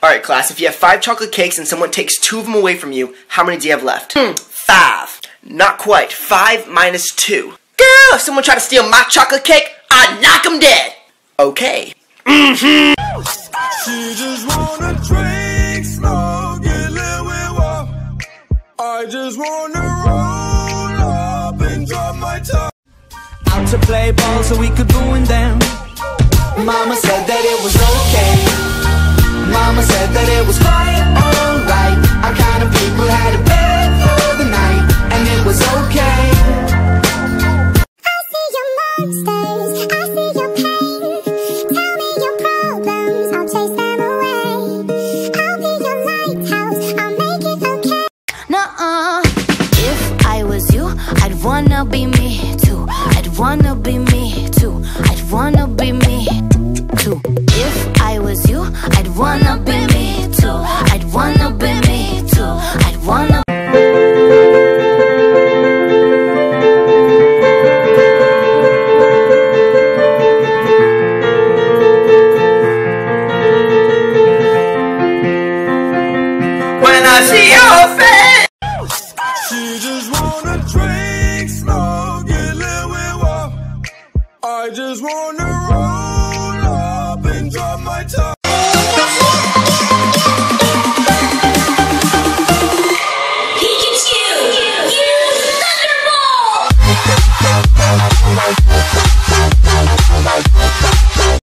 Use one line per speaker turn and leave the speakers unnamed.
Alright class, if you have 5 chocolate cakes and someone takes 2 of them away from you, how many do you have left? 5. Not quite. 5 minus 2. Girl, if someone tried to steal my chocolate cake, I'd knock them dead. Okay.
She just wanna drink, smoke, get lit with what? I just wanna roll up and drop my top.
Out to play ball so we could ruin them. Mama said that it was okay. Mama said that it was quite alright. Our kind of people had a bed for the night, and it was okay.
I see your monsters, I see your pain. Tell me your problems, I'll chase them away. I'll be your lighthouse, I'll make it okay.
Nuh-uh. If I was you, I'd wanna be me too. I'd wanna be me too. I'd wanna be me too. If I was you, I'd wanna be me too. I'd wanna be me too. I'd wanna.
When I see your face.
She just wanna drink, smoke, get lit with what? I just wanna roll